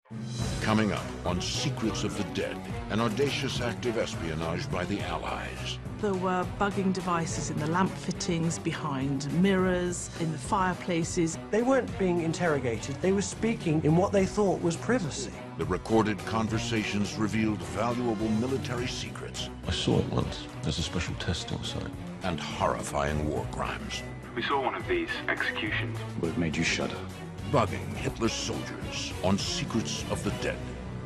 Coming up on Secrets of the Dead, an audacious act of espionage by the Allies. There were bugging devices in the lamp fittings, behind mirrors, in the fireplaces. They weren't being interrogated, they were speaking in what they thought was privacy. The recorded conversations revealed valuable military secrets. I saw it once. There's a special testing site. And horrifying war crimes. We saw one of these executions. What made you shudder? Bugging Hitler's soldiers on Secrets of the Dead.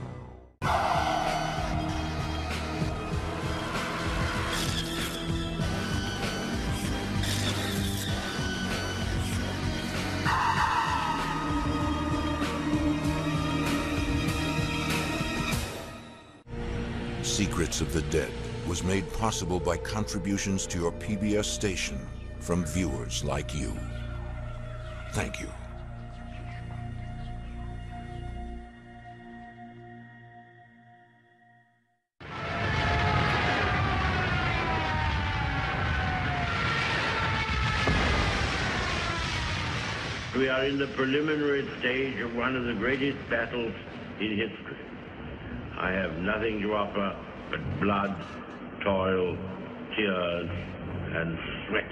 Secrets of the Dead was made possible by contributions to your PBS station from viewers like you. Thank you. We are in the preliminary stage of one of the greatest battles in history. I have nothing to offer but blood, toil, tears, and sweat.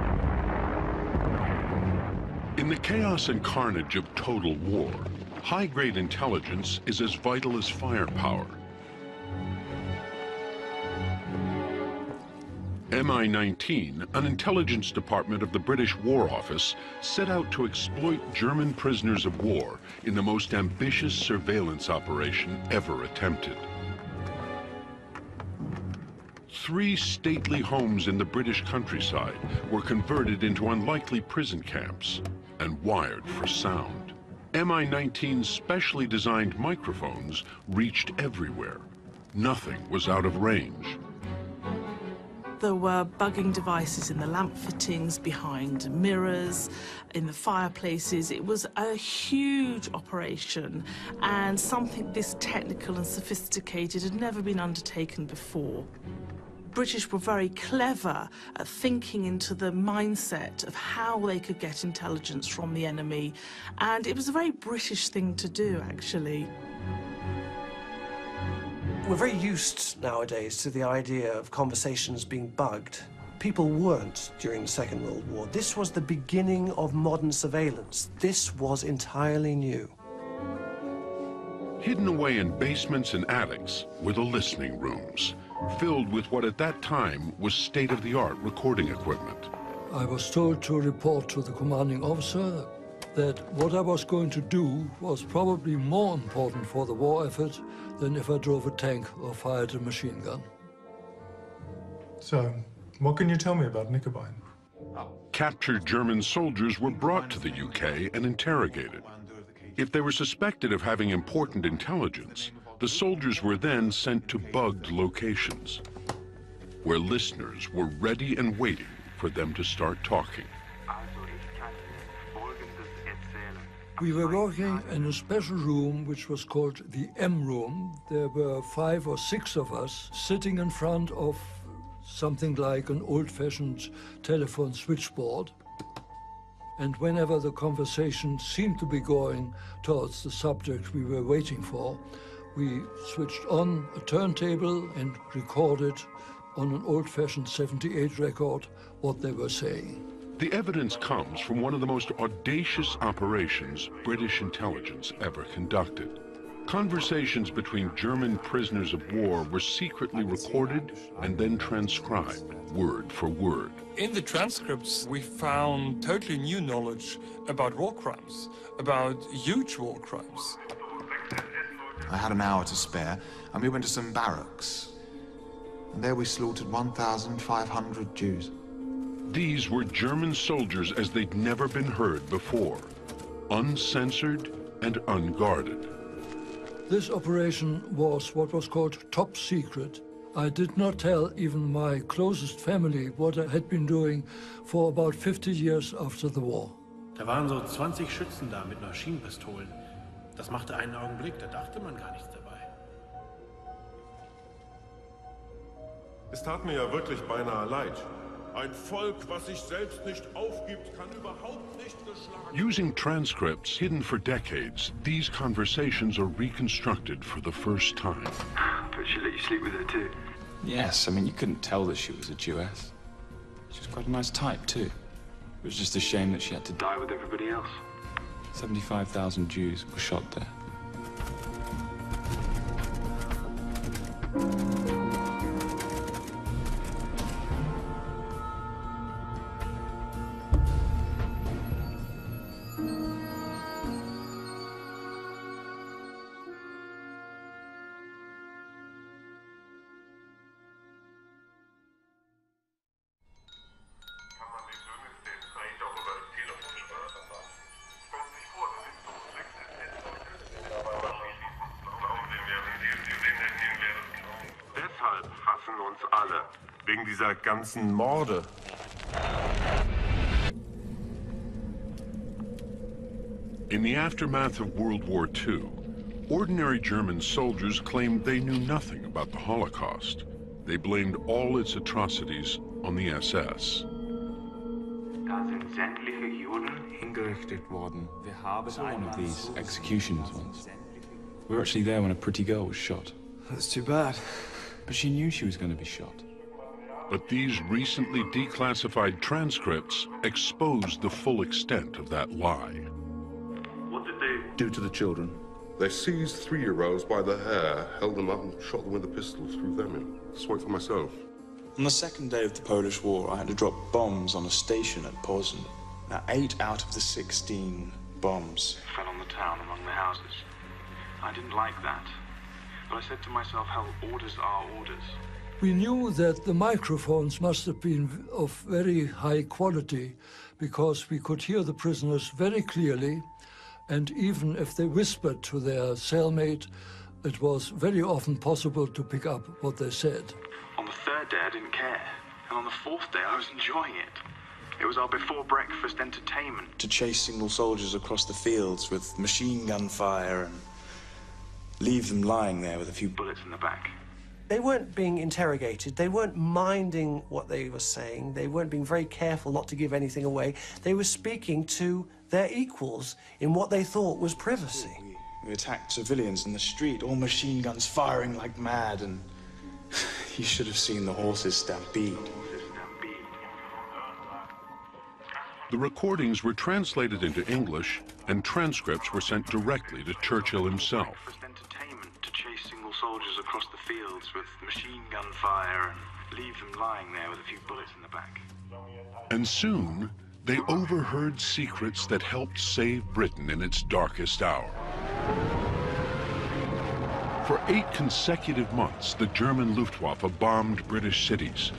In the chaos and carnage of total war, high-grade intelligence is as vital as firepower. MI-19, an intelligence department of the British War Office, set out to exploit German prisoners of war in the most ambitious surveillance operation ever attempted. 3 stately homes in the British countryside were converted into unlikely prison camps and wired for sound. MI-19's specially designed microphones reached everywhere. Nothing was out of range. There were bugging devices in the lamp fittings, behind mirrors, in the fireplaces. It was a huge operation, and something this technical and sophisticated had never been undertaken before. British were very clever at thinking into the mindset of how they could get intelligence from the enemy, and it was a very British thing to do, actually. We're very used nowadays to the idea of conversations being bugged. People weren't during the Second World War. This was the beginning of modern surveillance. This was entirely new. Hidden away in basements and attics were the listening rooms, filled with what at that time was state-of-the-art recording equipment. I was told to report to the commanding officer that what I was going to do was probably more important for the war effort than if I drove a tank or fired a machine gun. So, what can you tell me about Knickerbein? Captured German soldiers were brought to the UK and interrogated. If they were suspected of having important intelligence, the soldiers were then sent to bugged locations, where listeners were ready and waiting for them to start talking. We were working in a special room which was called the M room. There were 5 or 6 of us sitting in front of something like an old-fashioned telephone switchboard. And whenever the conversation seemed to be going towards the subject we were waiting for, we switched on a turntable and recorded on an old-fashioned 78 record what they were saying. The evidence comes from one of the most audacious operations British intelligence ever conducted. Conversations between German prisoners of war were secretly recorded and then transcribed, word for word. In the transcripts, we found totally new knowledge about war crimes, about huge war crimes. I had an hour to spare, and we went to some barracks. And there we slaughtered 1,500 Jews. These were German soldiers as they'd never been heard before, uncensored and unguarded. This operation was what was called top secret. I did not tell even my closest family what I had been doing for about 50 years after the war. Da waren so 20 Schützen da mit Maschinenpistolen. Das machte einen Augenblick, da dachte man gar nichts dabei. Es tat mir ja wirklich beinahe leid. Ein Volk, was sich selbst nicht aufgibt, kann überhaupt nicht geschlagen. Using transcripts hidden for decades, these conversations are reconstructed for the first time. But she let you sleep with her too? Yes, I mean, you couldn't tell that she was a Jewess. She was quite a nice type, too. It was just a shame that she had to Die with everybody else. 75,000 Jews were shot there. Deshalb hassen uns alle. Wegen dieser ganzen Morde. In the aftermath of World War II, ordinary German soldiers claimed they knew nothing about the Holocaust. They blamed all its atrocities on the SS. Da sind sämtliche Juden hingerichtet worden. Wir haben one of these executions once. We were actually there when a pretty girl was shot. That's too bad. But she knew she was going to be shot. But these recently declassified transcripts exposed the full extent of that lie. What did they do to the children? They seized 3-year-olds by the hair, held them up and shot them with a pistol, threw them in. Saw it for myself. On the second day of the Polish War, I had to drop bombs on a station at Poznan. Now, 8 out of the 16 bombs fell on the town among the houses. I didn't like that. But I said to myself, hell, orders are orders. We knew that the microphones must have been of very high quality because we could hear the prisoners very clearly, and even if they whispered to their cellmate, it was very often possible to pick up what they said. On the third day, I didn't care. And on the fourth day, I was enjoying it. It was our before-breakfast entertainment. to chase single soldiers across the fields with machine gun fire and leave them lying there with a few bullets in the back. They weren't being interrogated. They weren't minding what they were saying. They weren't being very careful not to give anything away. They were speaking to their equals in what they thought was privacy. We attacked civilians in the street, all machine guns firing like mad, and you should have seen the horses stampede. The recordings were translated into English, and transcripts were sent directly to Churchill himself. Entertainment to chase single soldiers across the fields with machine gun fire and leave them lying there with a few bullets in the back. And soon, they overheard secrets that helped save Britain in its darkest hour. For 8 consecutive months, the German Luftwaffe bombed British cities.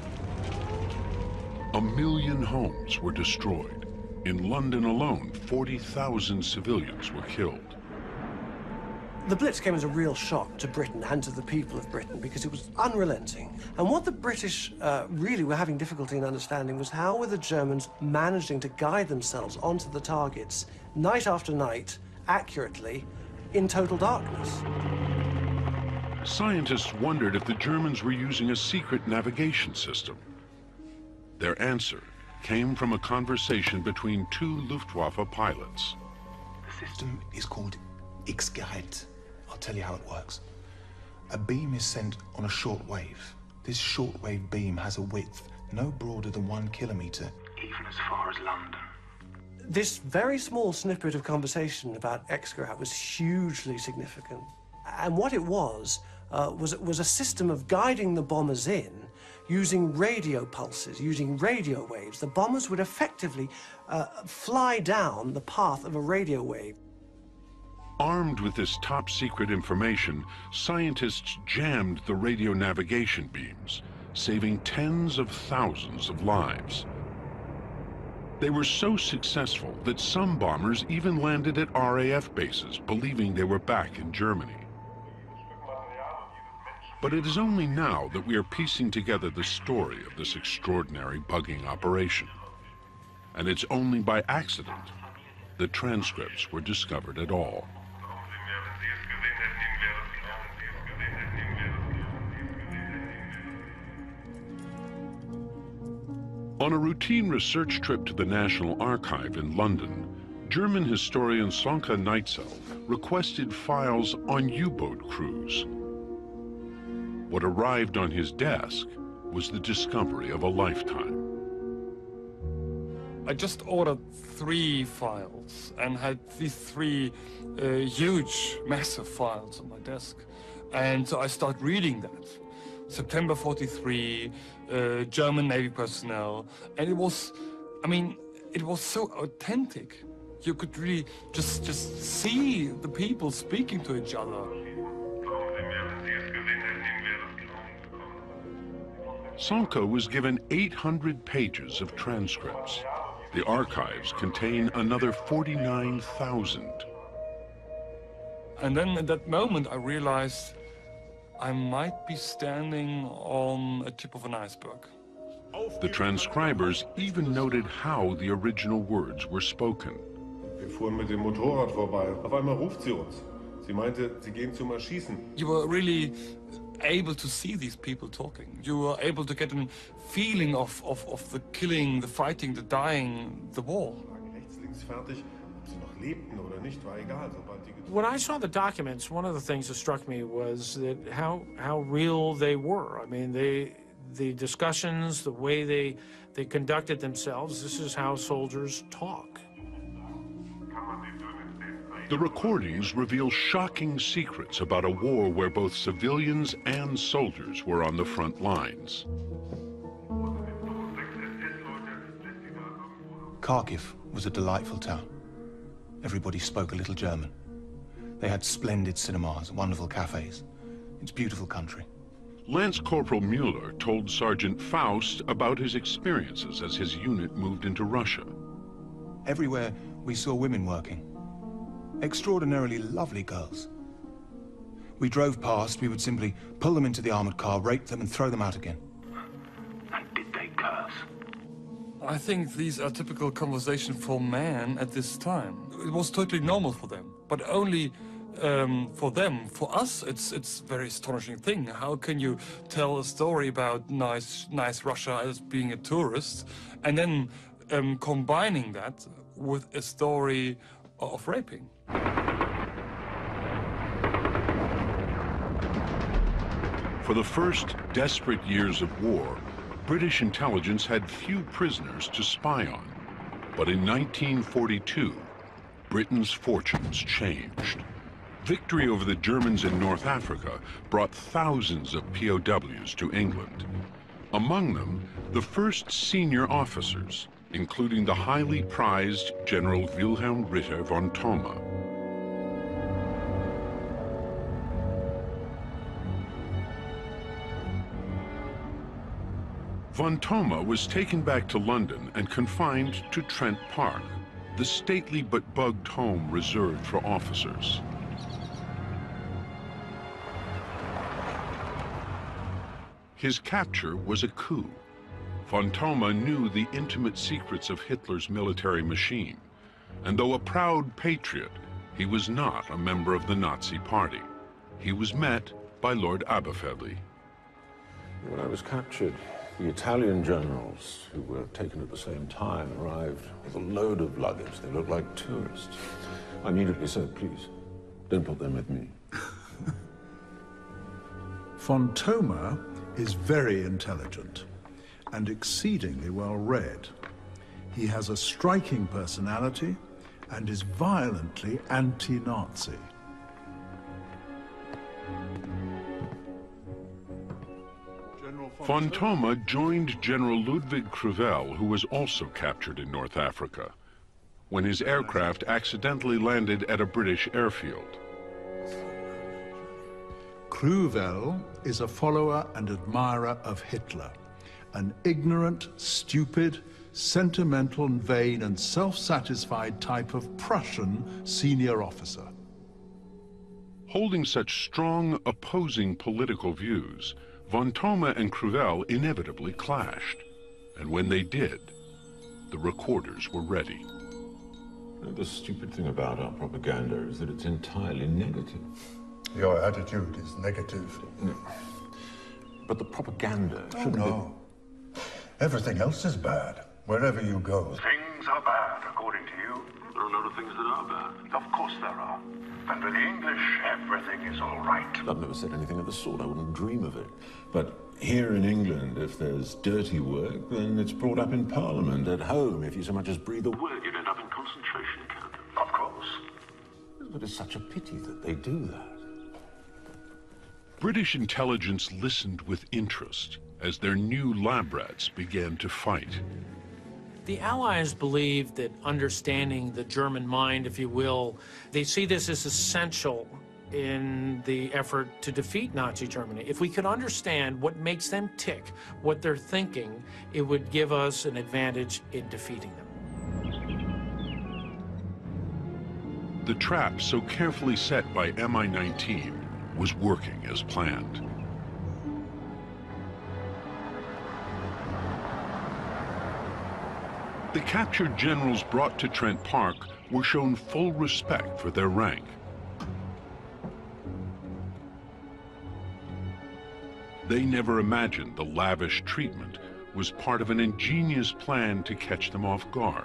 1 million homes were destroyed. In London alone, 40,000 civilians were killed. The Blitz came as a real shock to Britain and to the people of Britain because it was unrelenting. And what the British really were having difficulty in understanding was how were the Germans managing to guide themselves onto the targets night after night, accurately, in total darkness. Scientists wondered if the Germans were using a secret navigation system. Their answer came from a conversation between 2 Luftwaffe pilots. The system is called X-Guide. I'll tell you how it works. A beam is sent on a short wave. This shortwave beam has a width no broader than 1 kilometer. Even as far as London. This very small snippet of conversation about X-Guide was hugely significant. And what it was a system of guiding the bombers in using radio pulses, using radio waves. The bombers would effectively fly down the path of a radio wave. Armed with this top-secret information, scientists jammed the radio navigation beams, saving tens of thousands of lives. They were so successful that some bombers even landed at RAF bases, believing they were back in Germany. But it is only now that we are piecing together the story of this extraordinary bugging operation. And it's only by accident that transcripts were discovered at all. On a routine research trip to the National Archive in London, German historian Sönke Neitzel requested files on U-boat crews. What arrived on his desk was the discovery of a lifetime. I just ordered 3 files and had these 3 huge, massive files on my desk. And so I started reading that. September 43, German Navy personnel. And it was, I mean, it was so authentic. You could really just see the people speaking to each other. Sönke was given 800 pages of transcripts. The archives contain another 49,000. And then at that moment I realized I might be standing on a tip of an iceberg. The transcribers even noted how the original words were spoken. Wir fuhren mit dem Motorrad vorbei. Auf einmal ruft sie uns. Sie meinte, sie gehen zum Erschießen. You were really able to see these people talking. You were able to get a feeling of the killing, the fighting, the dying, the war. Rechts, links, fertig. Ob sie noch lebten oder nicht, war egal. When I saw the documents, one of the things that struck me was that how real they were. I mean, the discussions, the way they conducted themselves, this is how soldiers talk. The recordings reveal shocking secrets about a war where both civilians and soldiers were on the front lines. Kharkiv was a delightful town. Everybody spoke a little German. They had splendid cinemas, wonderful cafes. It's a beautiful country. Lance Corporal Mueller told Sergeant Faust about his experiences as his unit moved into Russia. Everywhere we saw women working. Extraordinarily lovely girls. We drove past, we would simply pull them into the armored car, rape them and throw them out again. And did they curse? I think these are typical conversations for men at this time. It was totally normal for them, but only for them. For us, it's a very astonishing thing. How can you tell a story about nice Russia as being a tourist, and then combining that with a story of raping? For the first desperate years of war, British intelligence had few prisoners to spy on. But in 1942, Britain's fortunes changed. Victory over the Germans in North Africa brought thousands of POWs to England. Among them, the first senior officers, including the highly prized General Wilhelm Ritter von Thoma. Von Thoma was taken back to London and confined to Trent Park, the stately but bugged home reserved for officers. His capture was a coup. Von Thoma knew the intimate secrets of Hitler's military machine, and though a proud patriot, he was not a member of the Nazi Party. He was met by Lord Aberfeldy. When I was captured, the Italian generals, who were taken at the same time, arrived with a load of luggage. They looked like tourists. I immediately said, please, don't put them with me. Von Thoma is very intelligent and exceedingly well read. He has a striking personality and is violently anti-Nazi. Von Thoma joined General Ludwig Crevel, who was also captured in North Africa, when his aircraft accidentally landed at a British airfield. Crevel is a follower and admirer of Hitler, an ignorant, stupid, sentimental, vain, and self-satisfied type of Prussian senior officer. Holding such strong, opposing political views, Von Thoma and Crevel inevitably clashed. And when they did, the recorders were ready. The stupid thing about our propaganda is that it's entirely negative. Your attitude is negative. No. But the propaganda should be... No. Everything else is bad, wherever you go. Things are bad, according to you. There are a lot of things that are bad. Of course there are. And with the English, everything is all right. I've never said anything of the sort. I wouldn't dream of it. But here in England, if there's dirty work, then it's brought up in Parliament. At home, if you so much as breathe a word, You'd end up in concentration camp. Of course. But it's such a pity that they do that. British intelligence listened with interest as their new lab rats began to fight. The Allies believed that understanding the German mind, if you will, they see this as essential in the effort to defeat Nazi Germany. If we could understand what makes them tick, what they're thinking, it would give us an advantage in defeating them. The trap so carefully set by Mi-19 was working as planned. The captured generals brought to Trent Park were shown full respect for their rank. They never imagined the lavish treatment was part of an ingenious plan to catch them off guard.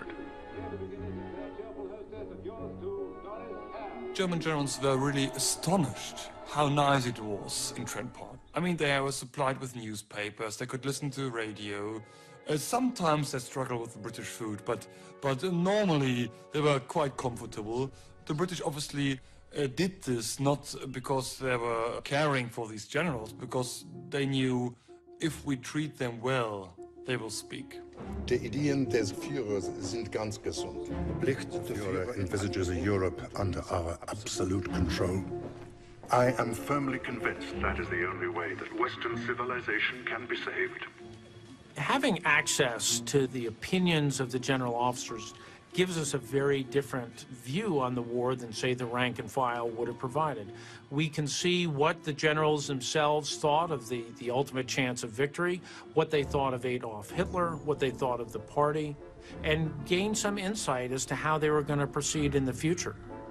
German generals were really astonished how nice it was in Trent Park. I mean, they were supplied with newspapers, they could listen to radio. Sometimes they struggled with the British food, but normally they were quite comfortable. The British obviously did this not because they were caring for these generals, because they knew if we treat them well, they will speak. Die Ideen des Führers sind ganz gesund. The Führer envisages a Europe under our absolute control. I am firmly convinced That is the only way that Western civilization can be saved. Having access to the opinions of the general officers gives us a very different view on the war than, say, the rank and file would have provided. We can see what the generals themselves thought of the ultimate chance of victory, what they thought of Adolf Hitler, what they thought of the party, and gain some insight as to how they were going to proceed in the future.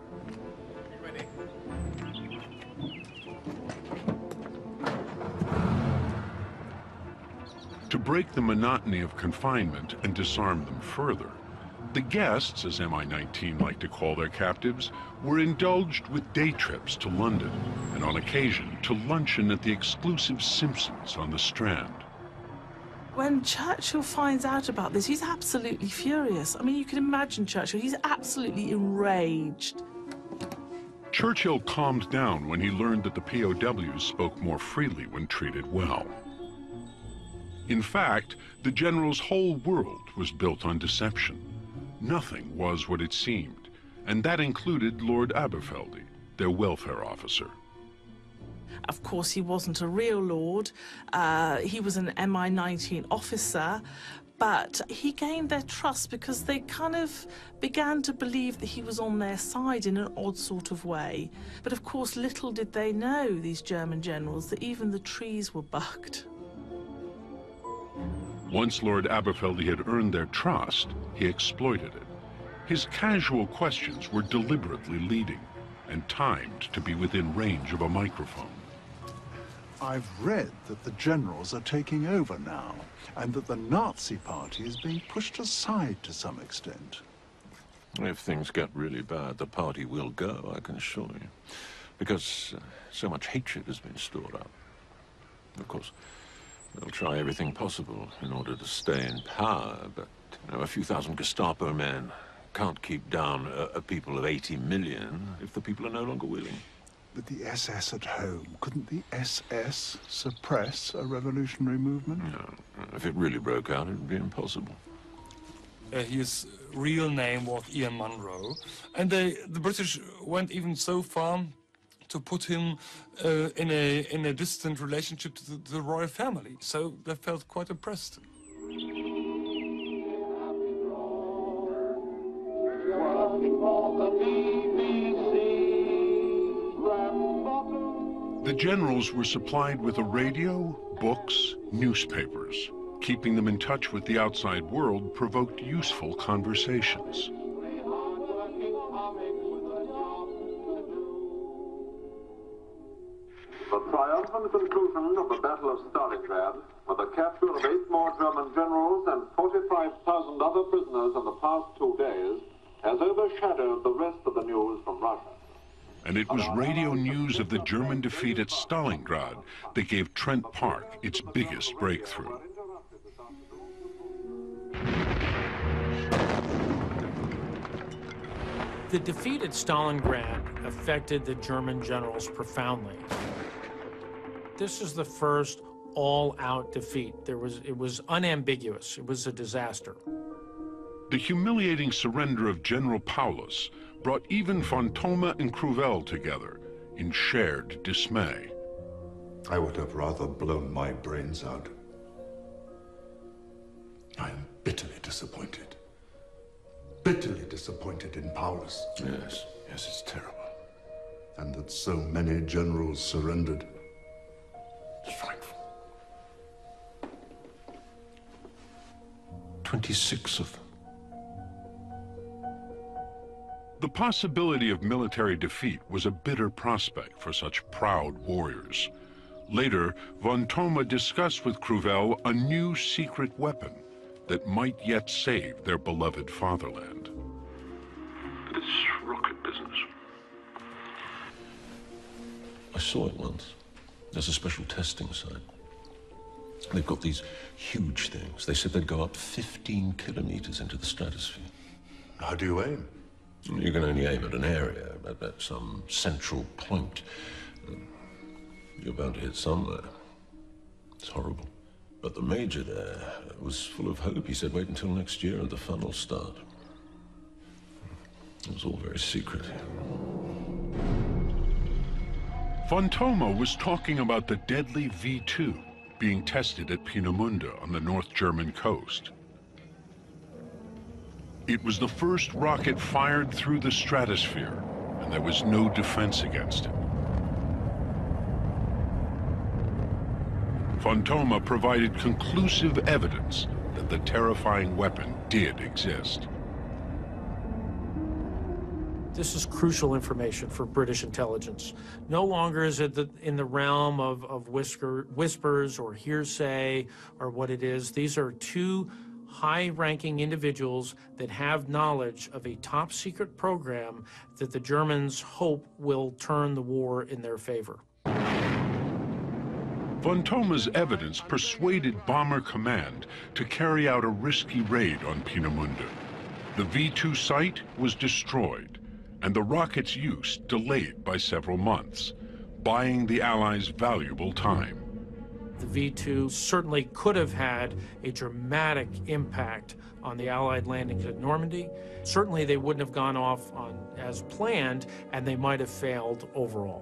To break the monotony of confinement and disarm them further, the guests, as Mi-19 liked to call their captives, were indulged with day trips to London, and on occasion to luncheon at the exclusive Simpsons on the Strand. When Churchill finds out about this, he's absolutely furious. I mean, you can imagine Churchill, he's absolutely enraged. Churchill calmed down when he learned that the POWs spoke more freely when treated well. In fact, the general's whole world was built on deception. Nothing was what it seemed, and that included Lord Aberfeldy, their welfare officer. Of course, he wasn't a real lord. He was an Mi-19 officer, but he gained their trust because they kind of began to believe that he was on their side in an odd sort of way. But of course, little did they know, these German generals, that even the trees were bugged. Once Lord Aberfeldy had earned their trust, he exploited it. His casual questions were deliberately leading and timed to be within range of a microphone. I've read that the generals are taking over now, and that the Nazi party is being pushed aside to some extent. If things get really bad, the party will go, I can assure you, because so much hatred has been stored up. Of course, they'll try everything possible in order to stay in power, but a few thousand Gestapo men can't keep down a people of 80 million if the people are no longer willing. With the SS at home, couldn't the SS suppress a revolutionary movement? No. If it really broke out, it would be impossible. His real name was Ian Munro, and the British went even so far to put him in a distant relationship to the royal family, so they felt quite oppressed. The generals were supplied with a radio, books, newspapers. Keeping them in touch with the outside world provoked useful conversations. The triumphant conclusion of the Battle of Stalingrad, with the capture of 8 more German generals and 45,000 other prisoners in the past 2 days, has overshadowed the rest of the news from Russia. And it was radio news of the German defeat at Stalingrad that gave Trent Park its biggest breakthrough. The defeat at Stalingrad affected the German generals profoundly. This is the first all-out defeat. It was unambiguous. It was a disaster. The humiliating surrender of General POWs brought even von Thoma and Cruvel together in shared dismay. I would have rather blown my brains out. I am bitterly disappointed. Bitterly disappointed in POWs. Yes, it's terrible. And that so many generals surrendered. It's frightful. 26 of them. The possibility of military defeat was a bitter prospect for such proud warriors. Later, von Thoma discussed with Cruvel a new secret weapon that might yet save their beloved fatherland. This rocket business. I saw it once. There's a special testing site. They've got these huge things. They said they'd go up 15 kilometers into the stratosphere. How do you aim? You can only aim at an area, at some central point. You're bound to hit somewhere. It's horrible. But the major there was full of hope. He said, wait until next year and the fun will start. It was all very secret. Von Thoma was talking about the deadly V2 being tested at Peenemünde on the North German coast. It was the first rocket fired through the stratosphere, and there was no defense against it. Von Thoma provided conclusive evidence that the terrifying weapon did exist. This is crucial information for British intelligence. No longer is it in the realm of whispers or hearsay or what it is. These are two high-ranking individuals that have knowledge of a top-secret program that the Germans hope will turn the war in their favor. Von Thoma's evidence persuaded Bomber Command to carry out a risky raid on Peenemünde. The V2 site was destroyed, and the rocket's use delayed by several months, buying the Allies valuable time. The V2 certainly could have had a dramatic impact on the Allied landings at Normandy. Certainly they wouldn't have gone off as planned, and they might have failed overall.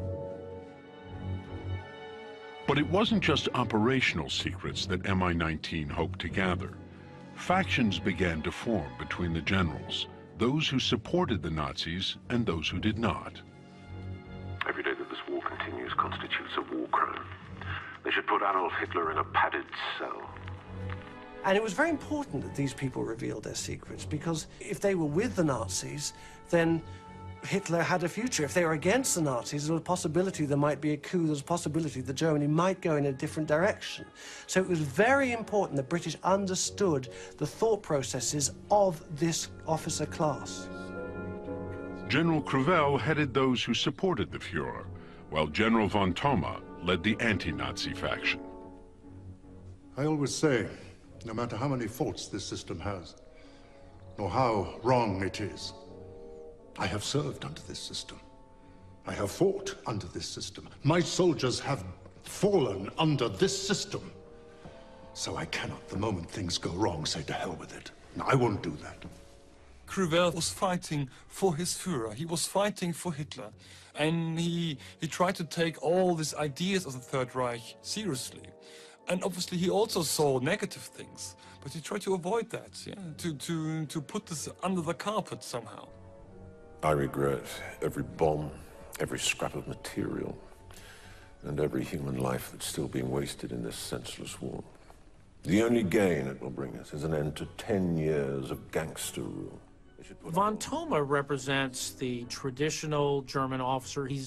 But it wasn't just operational secrets that MI-19 hoped to gather. Factions began to form between the generals, those who supported the Nazis and those who did not. Every day that this war continues constitutes a war crime. They should put Adolf Hitler in a padded cell. And it was very important that these people revealed their secrets, because if they were with the Nazis, then Hitler had a future. If they were against the Nazis, there was a possibility there might be a coup. There was a possibility that Germany might go in a different direction. So it was very important the British understood the thought processes of this officer class. General Cruvel headed those who supported the Fuhrer, while General von Thoma led the anti-Nazi faction. I always say, no matter how many faults this system has, nor how wrong it is, I have served under this system. I have fought under this system. My soldiers have fallen under this system. So I cannot, the moment things go wrong, say to hell with it. No, I won't do that. Cruvel was fighting for his Führer. He was fighting for Hitler. And he tried to take all these ideas of the Third Reich seriously. And obviously he also saw negative things. But he tried to avoid that, yeah? To put this under the carpet somehow. I regret every bomb, every scrap of material, and every human life that's still being wasted in this senseless war. The only gain it will bring us is an end to 10 years of gangster rule. Von Thoma represents the traditional German officer. He's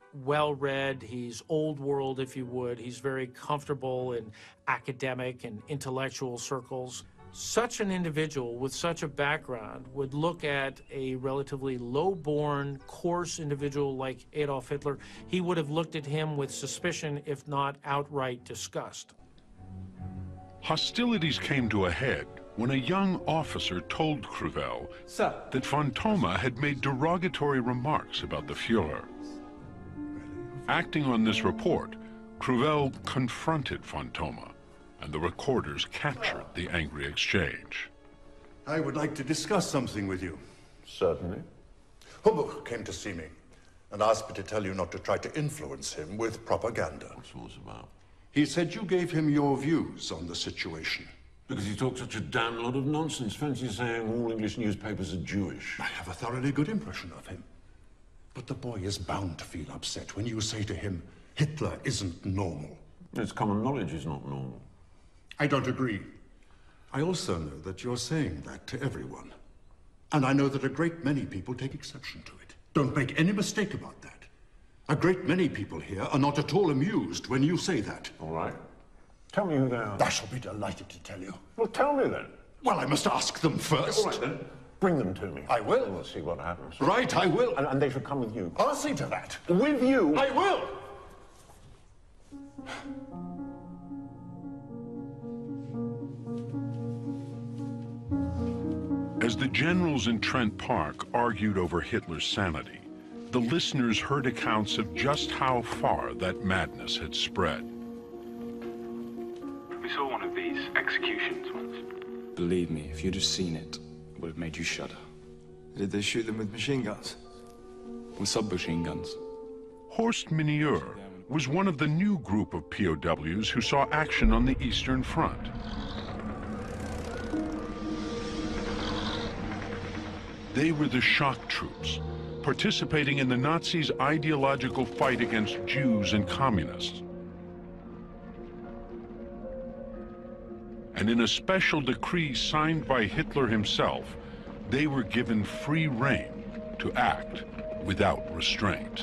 well-read, he's old world, if you would. He's very comfortable in academic and intellectual circles. Such an individual with such a background would look at a relatively low-born, coarse individual like Adolf Hitler. He would have looked at him with suspicion, if not outright disgust. Hostilities came to a head when a young officer told Crevel that von Thoma had made derogatory remarks about the Fuhrer. Acting on this report, Crevel confronted von Thoma, and the recorders captured the angry exchange. I would like to discuss something with you. Certainly. Humbuch came to see me and asked me to tell you not to try to influence him with propaganda. What's all this about? He said you gave him your views on the situation. Because he talked such a damn lot of nonsense. Fancy saying all English newspapers are Jewish. I have a thoroughly good impression of him. But the boy is bound to feel upset when you say to him, Hitler isn't normal. It's common knowledge he's not normal. I don't agree. I also know that you're saying that to everyone. And I know that a great many people take exception to it. Don't make any mistake about that. A great many people here are not at all amused when you say that. All right. Tell me who they are. I shall be delighted to tell you. Well, tell me then. Well, I must ask them first. All right, then. Bring them to me. I will. We'll see what happens. Right, I will. And they should come with you. I'll see to that. With you? I will. As the generals in Trent Park argued over Hitler's sanity, the listeners heard accounts of just how far that madness had spread. We saw one of these executions once. Believe me, if you'd have seen it, it would have made you shudder. Did they shoot them with machine guns? With submachine guns. Horst Mineur was one of the new group of POWs who saw action on the Eastern Front. They were the shock troops, participating in the Nazis' ideological fight against Jews and communists. And in a special decree signed by Hitler himself, they were given free rein to act without restraint.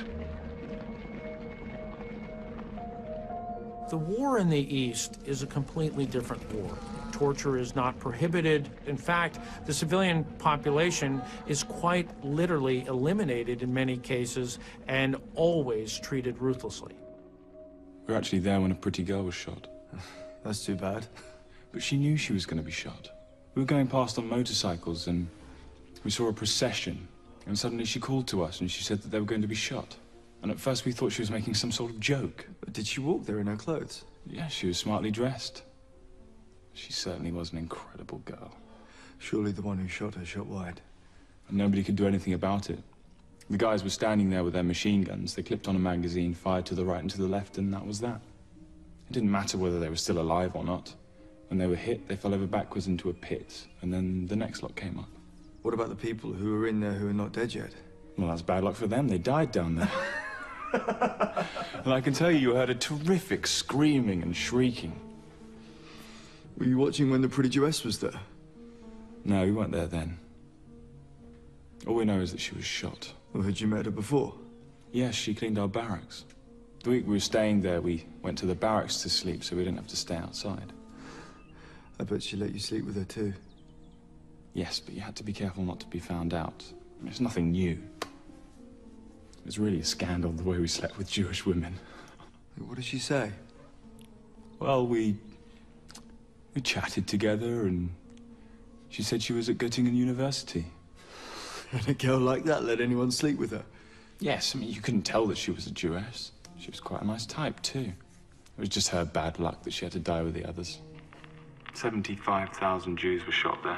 The war in the East is a completely different war. Torture is not prohibited. In fact, the civilian population is quite literally eliminated in many cases and always treated ruthlessly. We were actually there when a pretty girl was shot. That's too bad. But she knew she was going to be shot. We were going past on motorcycles and we saw a procession, and suddenly she called to us and she said that they were going to be shot. And at first we thought she was making some sort of joke. But did she walk there in her clothes? Yeah, she was smartly dressed. She certainly was an incredible girl. Surely the one who shot her shot wide. And nobody could do anything about it. The guys were standing there with their machine guns. They clipped on a magazine, fired to the right and to the left, and that was that. It didn't matter whether they were still alive or not. When they were hit, they fell over backwards into a pit, and then the next lot came up. What about the people who were in there who are not dead yet? Well, that's bad luck for them. They died down there. And I can tell you heard a terrific screaming and shrieking. Were you watching when the pretty Jewess was there? No, we weren't there then. All we know is that she was shot. Well, had you met her before? Yes, she cleaned our barracks. The week we were staying there, we went to the barracks to sleep, so we didn't have to stay outside. I bet she let you sleep with her too. Yes, but you had to be careful not to be found out. I mean, it's nothing new. It was really a scandal the way we slept with Jewish women. What did she say? Well, we chatted together, and she said she was at Göttingen University. And a girl like that let anyone sleep with her? Yes, I mean, you couldn't tell that she was a Jewess. She was quite a nice type, too. It was just her bad luck that she had to die with the others. 75,000 Jews were shot there.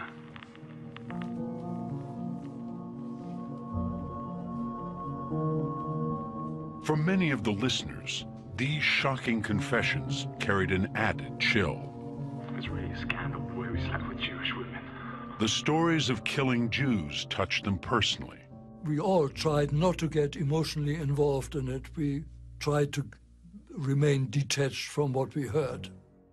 For many of the listeners, these shocking confessions carried an added chill. It was really a scandal the way we slept with Jewish women. The stories of killing Jews touched them personally. We all tried not to get emotionally involved in it. We tried to remain detached from what we heard.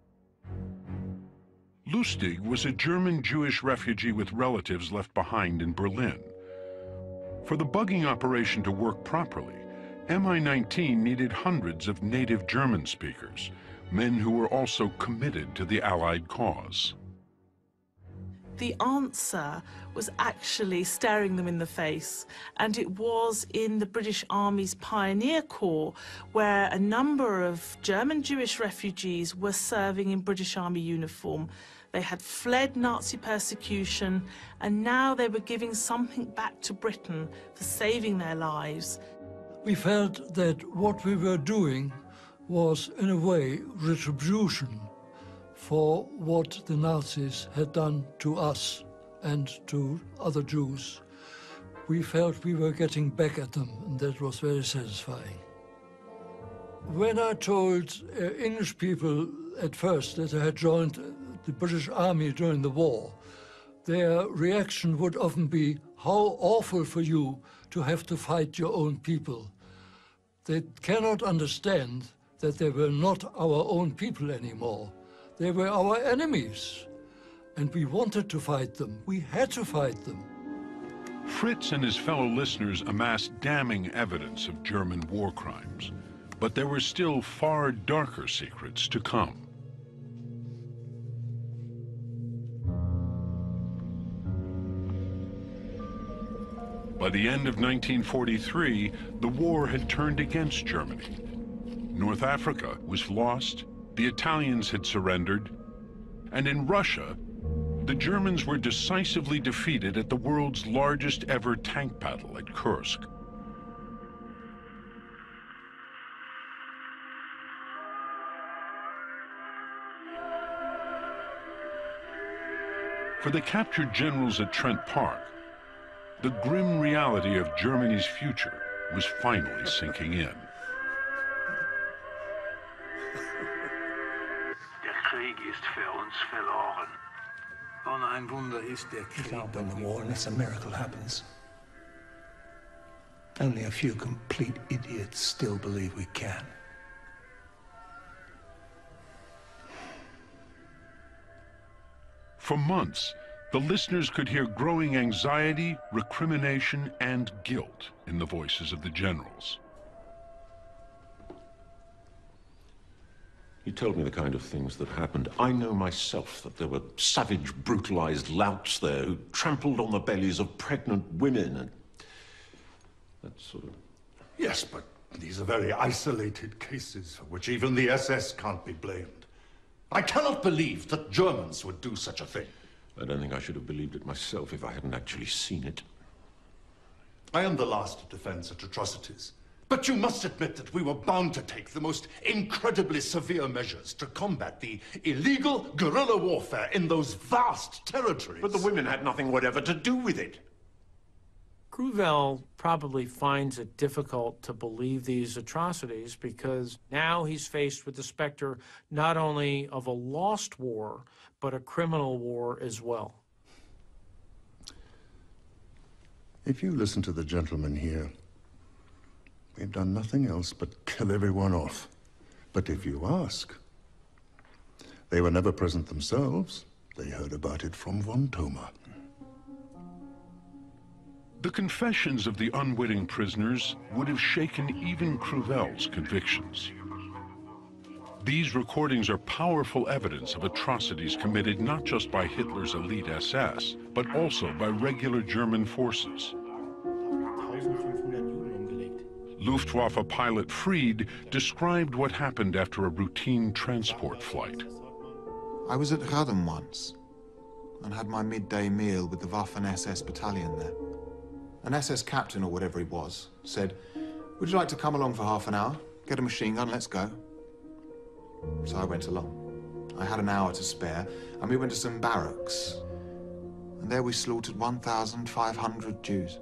Lustig was a German Jewish refugee with relatives left behind in Berlin. For the bugging operation to work properly, MI-19 needed hundreds of native German speakers, men who were also committed to the Allied cause. The answer was actually staring them in the face, and it was in the British Army's Pioneer Corps, where a number of German Jewish refugees were serving in British Army uniform. They had fled Nazi persecution, and now they were giving something back to Britain for saving their lives. We felt that what we were doing was, in a way, retribution for what the Nazis had done to us and to other Jews. We felt we were getting back at them, and that was very satisfying. When I told English people at first that I had joined the British Army during the war, their reaction would often be, "How awful for you to have to fight your own people." They cannot understand that they were not our own people anymore. They were our enemies, and we wanted to fight them. We had to fight them. Fritz and his fellow listeners amassed damning evidence of German war crimes, but there were still far darker secrets to come. By the end of 1943, the war had turned against Germany. North Africa was lost, the Italians had surrendered, and in Russia, the Germans were decisively defeated at the world's largest ever tank battle at Kursk. For the captured generals at Trent Park, the grim reality of Germany's future was finally sinking in. We can't win the war unless a miracle happens. Only a few complete idiots still believe we can. For months, the listeners could hear growing anxiety, recrimination, and guilt in the voices of the generals. You told me the kind of things that happened. I know myself that there were savage, brutalized louts there who trampled on the bellies of pregnant women and that sort of... Yes, but these are very isolated cases for which even the SS can't be blamed. I cannot believe that Germans would do such a thing. I don't think I should have believed it myself if I hadn't actually seen it. I am the last to defend such atrocities. But you must admit that we were bound to take the most incredibly severe measures to combat the illegal guerrilla warfare in those vast territories. But the women had nothing whatever to do with it. Kruvel probably finds it difficult to believe these atrocities because now he's faced with the specter not only of a lost war, but a criminal war as well. If you listen to the gentleman here, we've done nothing else but kill everyone off. But if you ask, they were never present themselves. They heard about it from von Thoma. The confessions of the unwitting prisoners would have shaken even Kruvel's convictions. These recordings are powerful evidence of atrocities committed not just by Hitler's elite SS, but also by regular German forces. Luftwaffe pilot Fried described what happened after a routine transport flight. I was at Radom once and had my midday meal with the Waffen-SS battalion there. An SS captain, or whatever he was, said, "Would you like to come along for half an hour? Get a machine gun, let's go." So I went along. I had an hour to spare, and we went to some barracks. And there we slaughtered 1,500 Jews.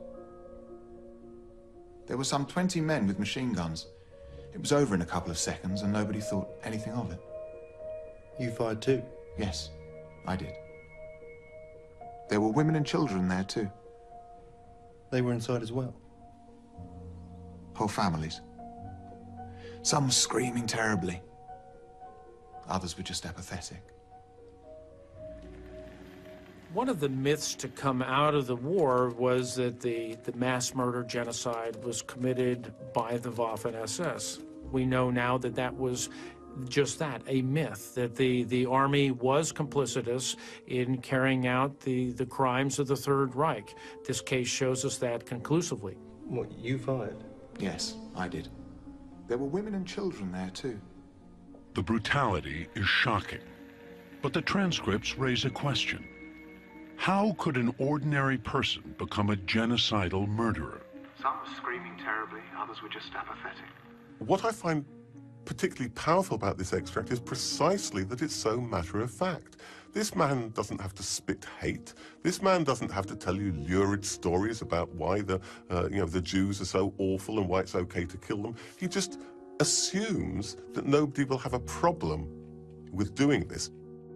There were some 20 men with machine guns. It was over in a couple of seconds, and nobody thought anything of it. You fired too? Yes, I did. There were women and children there too. They were inside as well? Whole families. Some screaming terribly. Others were just apathetic. One of the myths to come out of the war was that the mass murder genocide was committed by the Waffen-SS. We know now that that was just that, a myth, that the army was complicitous in carrying out the crimes of the Third Reich. This case shows us that conclusively. What, you fired? Yes, I did. There were women and children there too. The brutality is shocking, but the transcripts raise a question. How could an ordinary person become a genocidal murderer? Some were screaming terribly, others were just apathetic. What I find particularly powerful about this extract is precisely that it's so matter-of-fact. This man doesn't have to spit hate. This man doesn't have to tell you lurid stories about why the Jews are so awful and why it's okay to kill them. He just assumes that nobody will have a problem with doing this.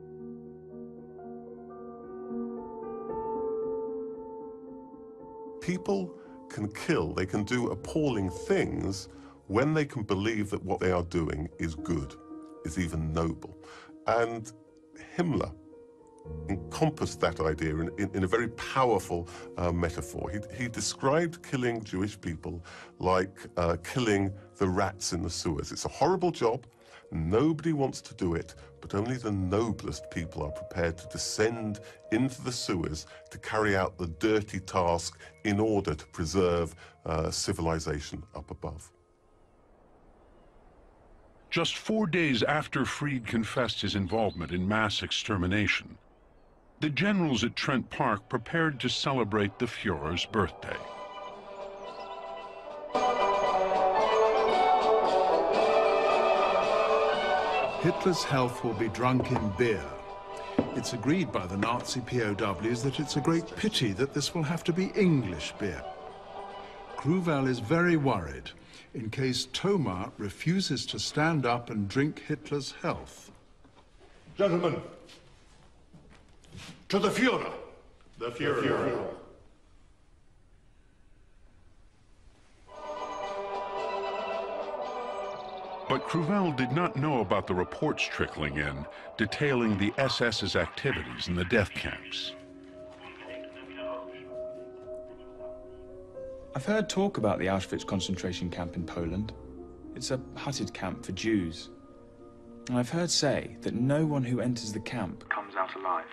People can kill, they can do appalling things when they can believe that what they are doing is good, is even noble. And Himmler encompassed that idea in a very powerful metaphor. He described killing Jewish people like killing the rats in the sewers. It's a horrible job. Nobody wants to do it, but only the noblest people are prepared to descend into the sewers to carry out the dirty task in order to preserve civilization up above. Just 4 days after Fried confessed his involvement in mass extermination, the generals at Trent Park prepared to celebrate the Führer's birthday. Hitler's health will be drunk in beer. It's agreed by the Nazi POWs that it's a great pity that this will have to be English beer. Kruval is very worried in case Thoma refuses to stand up and drink Hitler's health. Gentlemen, to the Führer. The Führer. But Kruval did not know about the reports trickling in, detailing the SS's activities in the death camps. I've heard talk about the Auschwitz concentration camp in Poland. It's a hutted camp for Jews. And I've heard say that no one who enters the camp Comes out alive.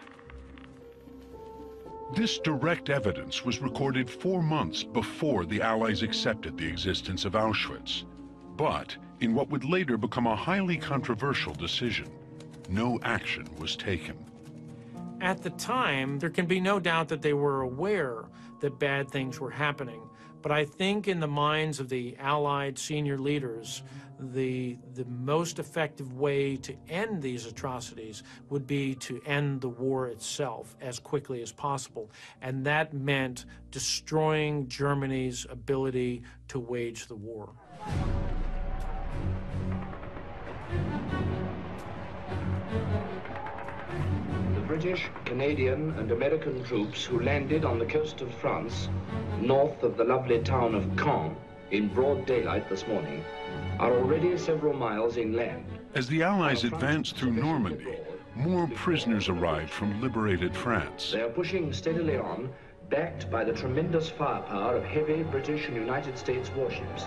This direct evidence was recorded 4 months before the Allies accepted the existence of Auschwitz. But in what would later become a highly controversial decision, no action was taken. At the time, there can be no doubt that they were aware that bad things were happening. But I think in the minds of the Allied senior leaders, the most effective way to end these atrocities would be to end the war itself as quickly as possible. And that meant destroying Germany's ability to wage the war. The British, Canadian, and American troops who landed on the coast of France, north of the lovely town of Caen, in broad daylight this morning, are already several miles inland. As the Allies advanced through Normandy, more prisoners arrived from liberated France. They are pushing steadily on, backed by the tremendous firepower of heavy British and United States warships.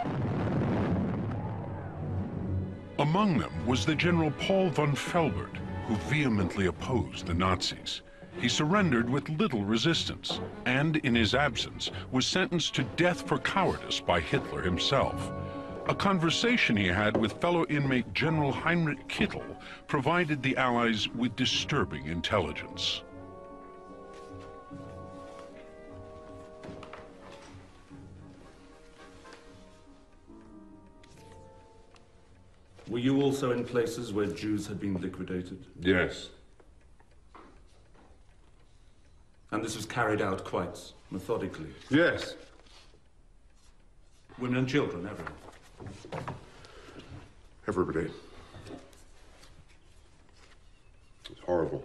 Among them was the General Paul von Felbert, who vehemently opposed the Nazis. He surrendered with little resistance, and in his absence was sentenced to death for cowardice by Hitler himself. A conversation he had with fellow inmate General Heinrich Kittel provided the Allies with disturbing intelligence. Were you also in places where Jews had been liquidated? Yes. And this was carried out quite methodically? Yes. Women and children, everyone? Everybody. It's horrible.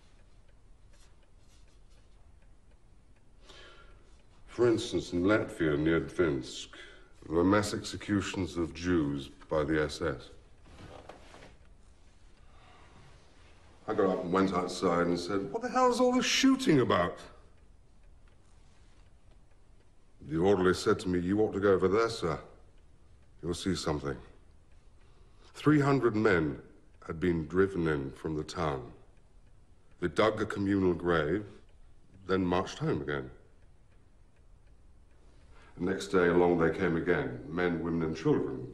For instance, in Latvia, near Dvinsk, there were mass executions of Jews by the SS. I got up and went outside and said, "What the hell is all this shooting about?" The orderly said to me, "You ought to go over there, sir. You'll see something." 300 men had been driven in from the town. They dug a communal grave, then marched home again. The next day along they came again, men, women, and children.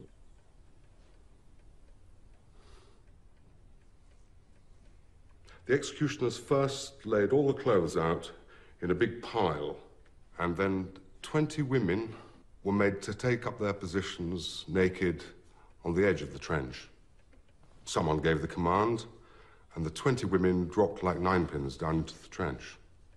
The executioners first laid all the clothes out in a big pile, and then 20 women were made to take up their positions naked on the edge of the trench. Someone gave the command, and the 20 women dropped like ninepins down into the trench.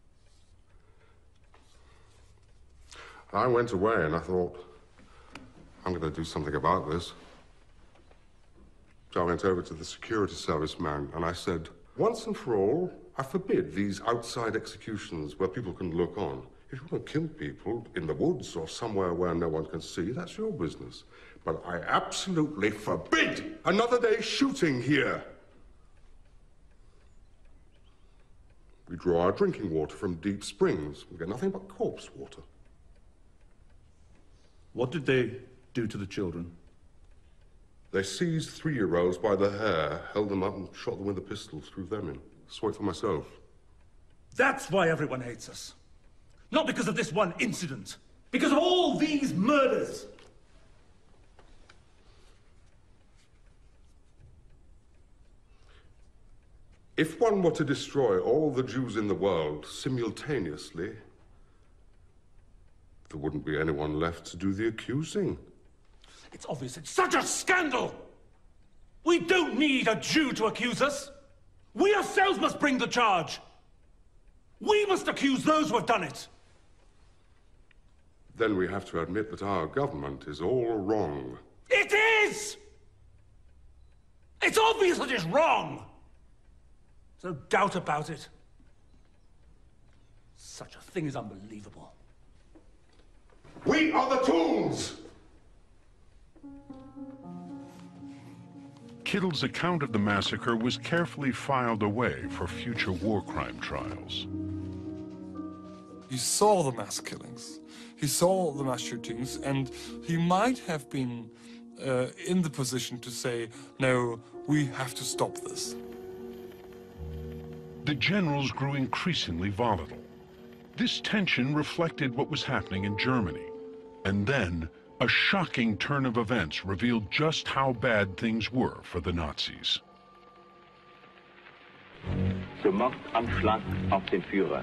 I went away and I thought, I'm going to do something about this. So I went over to the security service man and I said, "Once and for all, I forbid these outside executions where people can look on. If you want to kill people in the woods or somewhere where no one can see, that's your business. But I absolutely forbid another day shooting here." We draw our drinking water from deep springs. We get nothing but corpse water. What did they do to the children? They seized 3-year-olds by the hair, held them up and shot them with a pistol, threw them in. Saw it for myself. That's why everyone hates us. Not because of this one incident. Because of all these murders. If one were to destroy all the Jews in the world simultaneously, there wouldn't be anyone left to do the accusing. It's obvious. It's such a scandal! We don't need a Jew to accuse us. We ourselves must bring the charge. We must accuse those who have done it. Then we have to admit that our government is all wrong. It is! It's obvious that it's wrong. No doubt about it. Such a thing is unbelievable. We are the tools! Kittle's account of the massacre was carefully filed away for future war crime trials. He saw the mass killings, he saw the mass shootings, and he might have been in the position to say, no, we have to stop this. The generals grew increasingly volatile. This tension reflected what was happening in Germany. And then, a shocking turn of events revealed just how bad things were for the Nazis. Zum Mordanschlag auf den Führer.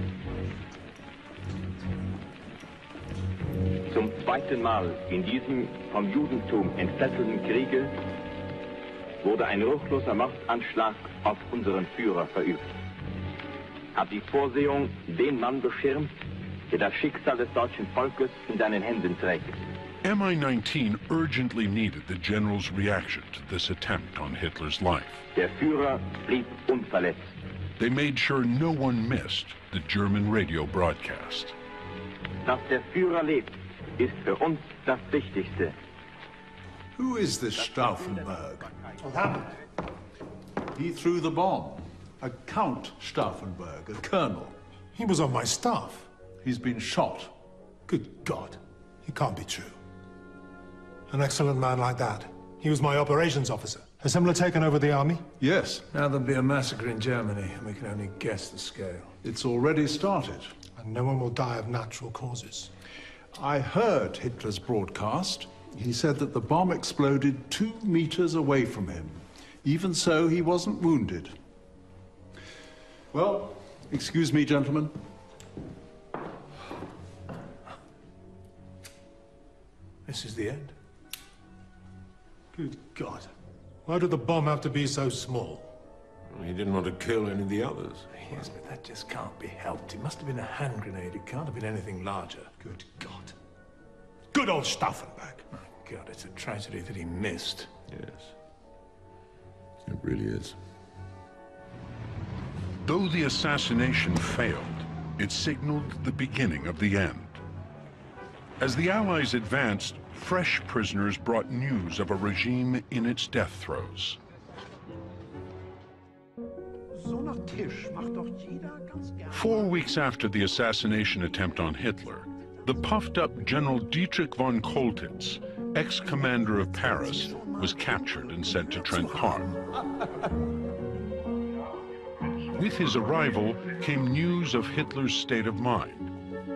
Zum zweiten Mal in diesem vom Judentum entfesselten Kriege wurde ein ruchloser Mordanschlag auf unseren Führer verübt. Hat die Vorsehung den Mann beschirmt, der das Schicksal des deutschen Volkes in seinen Händen trägt. MI-19 urgently needed the general's reaction to this attempt on Hitler's life. Der Führer blieb unverletzt. They made sure no one missed the German radio broadcast. Dass der Führer lebt, ist für uns das Wichtigste. Who is this Stauffenberg? What happened? He threw the bomb. A Count Stauffenberg, a colonel. He was on my staff. He's been shot. Good God. It can't be true. An excellent man like that. He was my operations officer. Has Himmler taken over the army? Yes. Now there'll be a massacre in Germany, and we can only guess the scale. It's already started. And no one will die of natural causes. I heard Hitler's broadcast. He said that the bomb exploded 2 meters away from him. Even so, he wasn't wounded. Well, excuse me, gentlemen. This is the end. Good God. Why did the bomb have to be so small? He didn't want to kill any of the others. Yes, but that just can't be helped. It must have been a hand grenade. It can't have been anything larger. Good God. Good old Stauffenberg. Oh, God, it's a tragedy that he missed. Yes. It really is. Though the assassination failed, it signaled the beginning of the end. As the Allies advanced, fresh prisoners brought news of a regime in its death throes. 4 weeks after the assassination attempt on Hitler, the puffed-up General Dietrich von Koltitz, ex-commander of Paris, was captured and sent to Trent Park. With his arrival came news of Hitler's state of mind,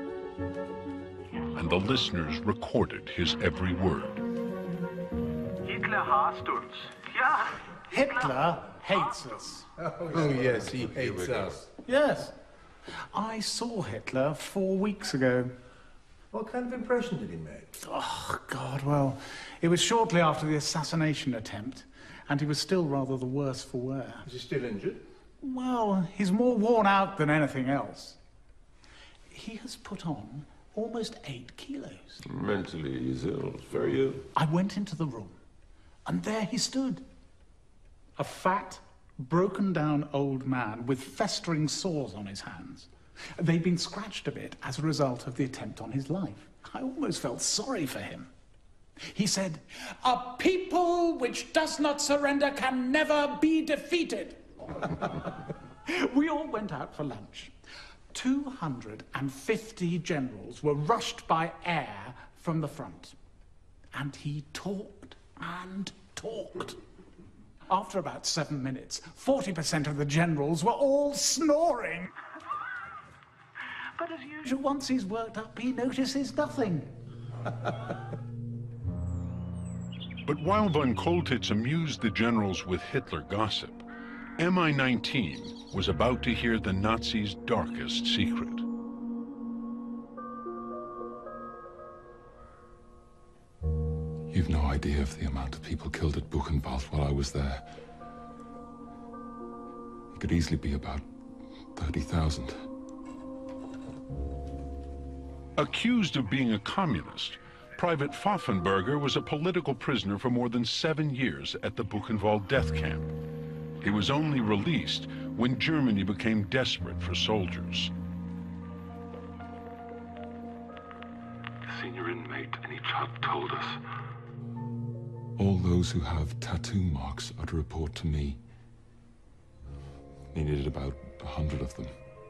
and the listeners recorded his every word. Hitler hasst uns. Ja. Hitler hates us. Oh, yes, he hates us. Yes. I saw Hitler 4 weeks ago. What kind of impression did he make? Oh, God, well, it was shortly after the assassination attempt, and he was still rather the worse for wear. Is he still injured? Well, he's more worn out than anything else. He has put on almost 8 kilos. Mentally, he's ill, very ill. I went into the room, and there he stood. A fat, broken-down old man with festering sores on his hands. They'd been scratched a bit as a result of the attempt on his life. I almost felt sorry for him. He said, "A people which does not surrender can never be defeated." We all went out for lunch. 250 generals were rushed by air from the front. And he talked and talked. After about 7 minutes, 40% of the generals were all snoring. But as usual, once he's worked up, he notices nothing. But while von Koltitz amused the generals with Hitler gossip, MI-19 was about to hear the Nazis' darkest secret. You've no idea of the amount of people killed at Buchenwald while I was there. It could easily be about 30,000. Accused of being a communist, Private Pfaffenberger was a political prisoner for more than 7 years at the Buchenwald death camp. He was only released when Germany became desperate for soldiers. The senior inmate in each hut told us. All those who have tattoo marks are to report to me. He needed about 100 of them.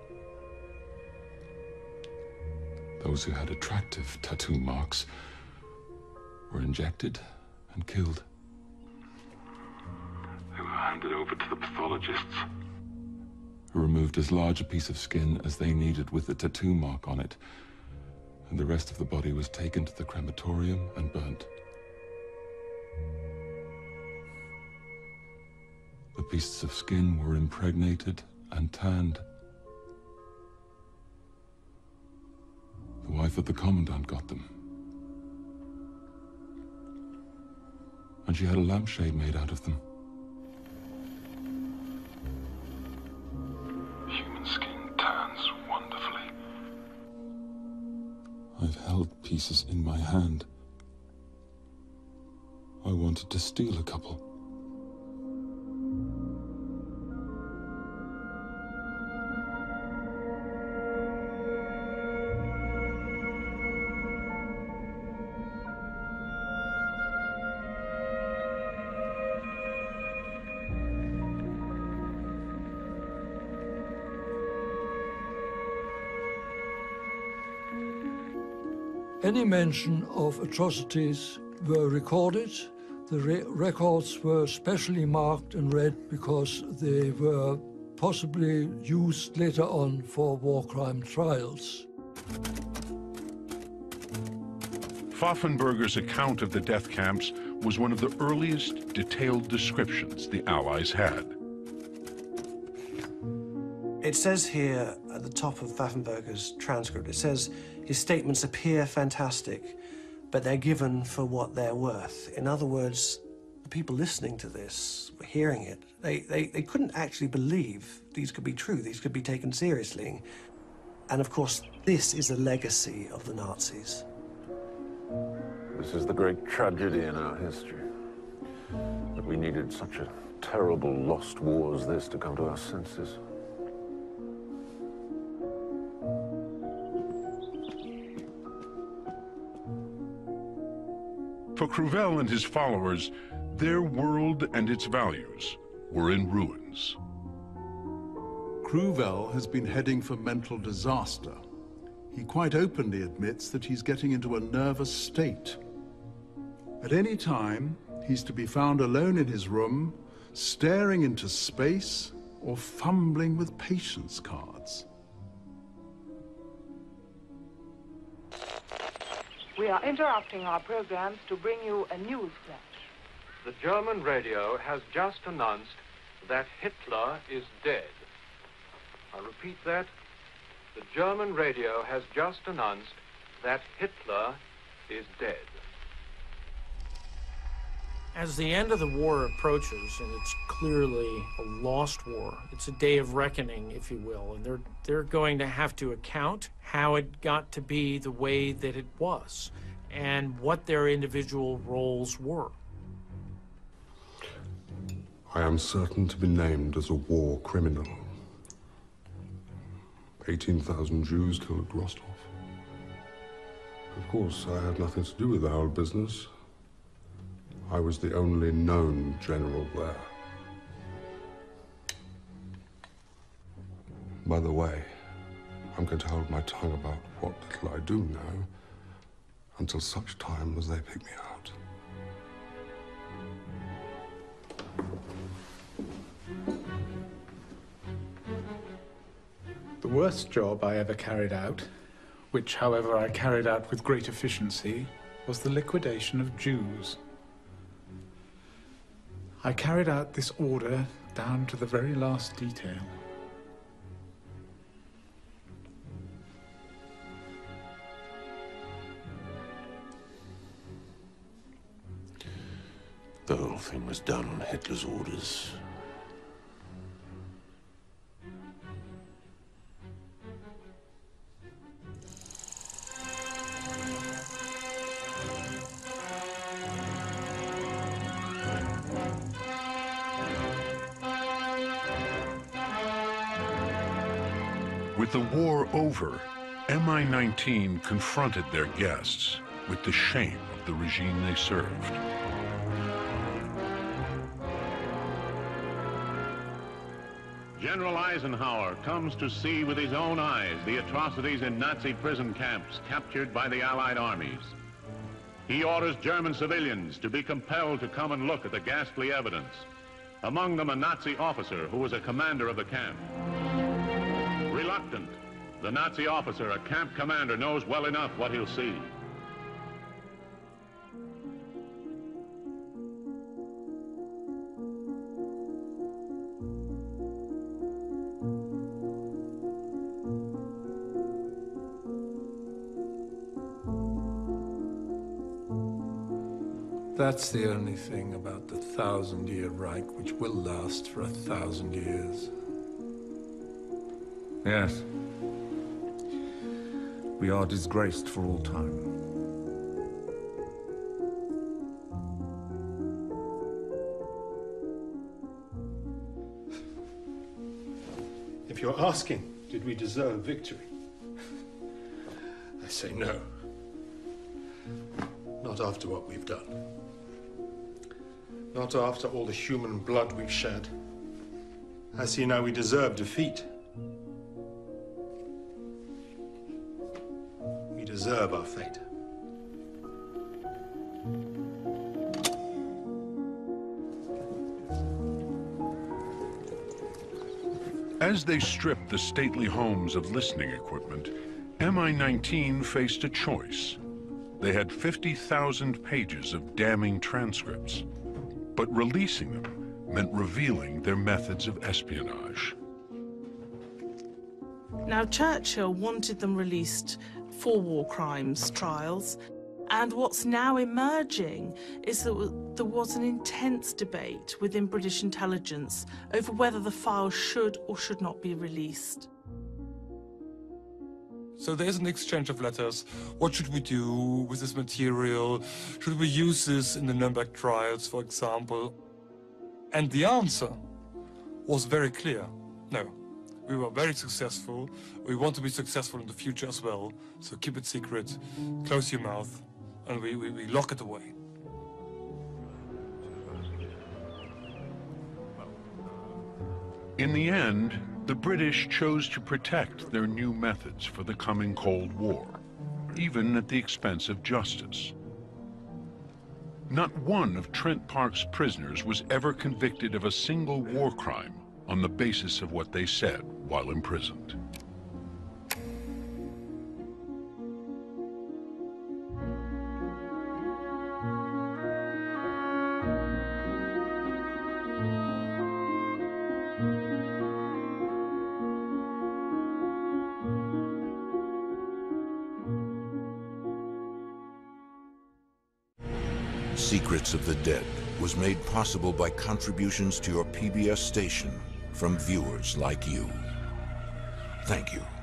Those who had attractive tattoo marks were injected and killed. They were handed over to the pathologists. Who removed as large a piece of skin as they needed with the tattoo mark on it, and the rest of the body was taken to the crematorium and burnt. The pieces of skin were impregnated and tanned. The wife of the commandant got them. And she had a lampshade made out of them. Human skin tans wonderfully. I've held pieces in my hand. I wanted to steal a couple. Any mention of atrocities were recorded. The records were specially marked and read because they were possibly used later on for war crime trials. Pfaffenberger's account of the death camps was one of the earliest detailed descriptions the Allies had. It says here at the top of Pfaffenberger's transcript, it says his statements appear fantastic, but they're given for what they're worth. In other words, the people listening to this, hearing it, they couldn't actually believe these could be true, these could be taken seriously. And of course, this is a legacy of the Nazis. This is the great tragedy in our history. That we needed such a terrible lost war as this to come to our senses. For Cruvel and his followers, their world and its values were in ruins. Kruvel has been heading for mental disaster. He quite openly admits that he's getting into a nervous state. At any time, he's to be found alone in his room, staring into space or fumbling with patience cards. We are interrupting our programs to bring you a news flash. The German radio has just announced that Hitler is dead. I repeat that. The German radio has just announced that Hitler is dead. As the end of the war approaches, and it's clearly a lost war, it's a day of reckoning, if you will, and they're going to have to account how it got to be the way that it was and what their individual roles were. I am certain to be named as a war criminal. 18,000 Jews killed at Rostov. Of course, I had nothing to do with the whole business. I was the only known general there. By the way, I'm going to hold my tongue about what little I do know until such time as they pick me out. The worst job I ever carried out, which, however, I carried out with great efficiency, was the liquidation of Jews. I carried out this order down to the very last detail. The whole thing was done on Hitler's orders. With the war over, MI-19 confronted their guests with the shame of the regime they served. General Eisenhower comes to see with his own eyes the atrocities in Nazi prison camps captured by the Allied armies. He orders German civilians to be compelled to come and look at the ghastly evidence. Among them a Nazi officer who was a commander of the camp. Reluctant, the Nazi officer, a camp commander, knows well enough what he'll see. That's the only thing about the 1,000-year Reich which will last for 1,000 years. Yes. We are disgraced for all time. If you're asking, did we deserve victory? I say no. Not after what we've done. Not after all the human blood we've shed. I see now we deserve defeat. We deserve our fate. As they stripped the stately homes of listening equipment, MI-19 faced a choice. They had 50,000 pages of damning transcripts, but releasing them meant revealing their methods of espionage. Now, Churchill wanted them released for war crimes trials, and what's now emerging is that there was an intense debate within British intelligence over whether the files should or should not be released. So there's an exchange of letters. What should we do with this material? Should we use this in the Nuremberg trials, for example? And the answer was very clear. No. We were very successful. We want to be successful in the future as well. So keep it secret, close your mouth, and we lock it away. In the end, The British chose to protect their new methods for the coming Cold War, even at the expense of justice. Not one of Trent Park's prisoners was ever convicted of a single war crime on the basis of what they said while imprisoned. Secrets of the Dead was made possible by contributions to your PBS station from viewers like you. Thank you.